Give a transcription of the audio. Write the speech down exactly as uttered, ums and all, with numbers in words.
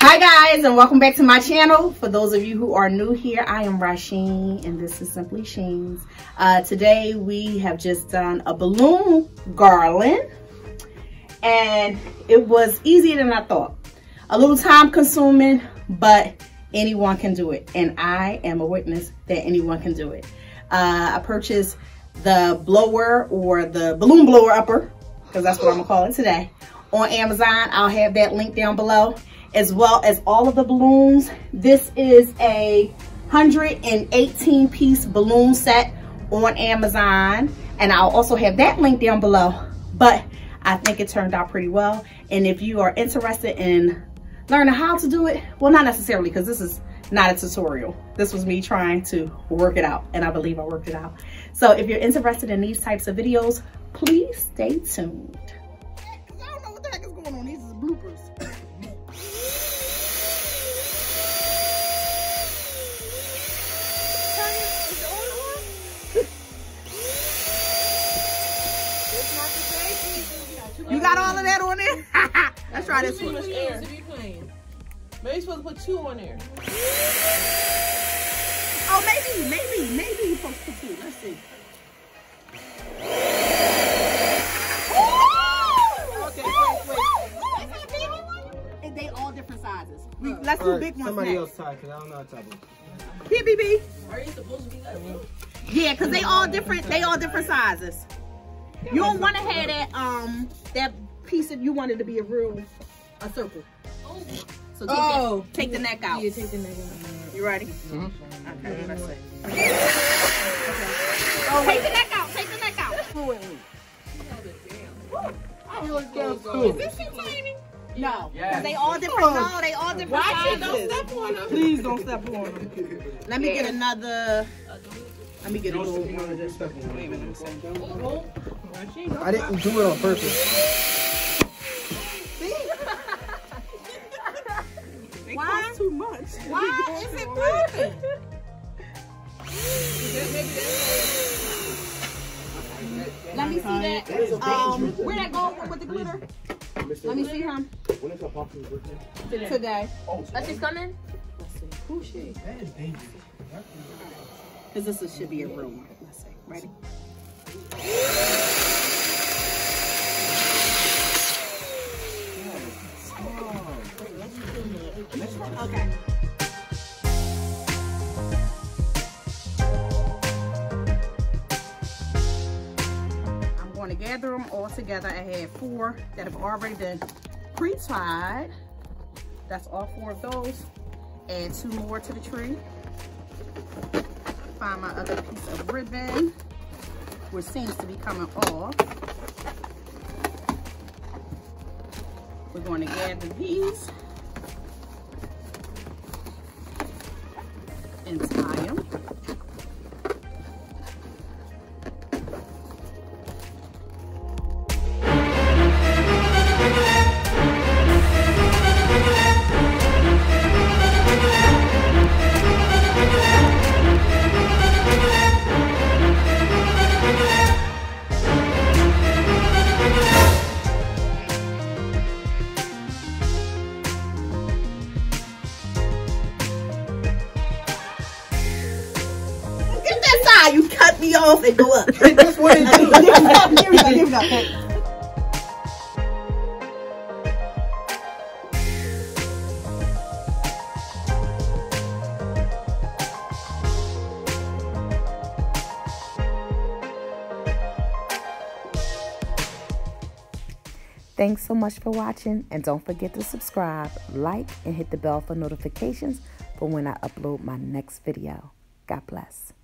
Hi guys, and welcome back to my channel. For those of you who are new here, I am Rasheen and this is Simply Sheens. Uh, today we have just done a balloon garland and it was easier than I thought. A little time consuming, but anyone can do it, and I am a witness that anyone can do it. Uh, I purchased the blower, or the balloon blower upper, because that's what I'm gonna call it today, on Amazon. I'll have that link down below, as well as all of the balloons. This is a one hundred eighteen piece balloon set on Amazon, and I'll also have that link down below. But I think it turned out pretty well, and if you are interested in learning how to do it, well, not necessarily, because this is not a tutorial. This was me trying to work it out, and I believe I worked it out. So if you're interested in these types of videos, please stay tuned. I don't know what the heck is going on. These is bloopers. You got all of that on there? Let's try this one. Maybe you're supposed to put two on there. Oh, maybe, maybe, maybe you're supposed to put two. Let's see. Okay, wait, wait. And they all different sizes. We, let's do right, big ones somebody next. else tie, because I don't know how to tie them. B B B. Are you supposed to be that one? Yeah, because they all different, they all different sizes. You don't want to have that, um, that piece if you wanted to be a real, a circle. Oh. So take, Oh. that, take the neck out. Yeah, take the neck out. You ready? Mm-hmm. Okay, let's see. Okay. Oh, take the neck out. Take the neck out. Cool. Is this too tiny? No. Yes. They all different. No, they all different Why sizes. don't step on them? Please don't step on them. Let me get another. Let me get a little one of this. Wait a minute. I didn't do it on purpose. Why? Too much. Why is it broken? Let me see that. Um, where that go with the glitter? Let me see him. Today. That's just coming? Let's see. Who's she? Because this is, should be a real one. Let's see. Ready? Okay. I'm going to gather them all together. I had four that have already been pre-tied. That's all four of those. Add two more to the tree. Find my other piece of ribbon, which seems to be coming off. We're going to gather these and tie them. You cut me off and go up. That's what it do. Here we go, here we go. Thanks so much for watching, and don't forget to subscribe, like, and hit the bell for notifications for when I upload my next video. God bless.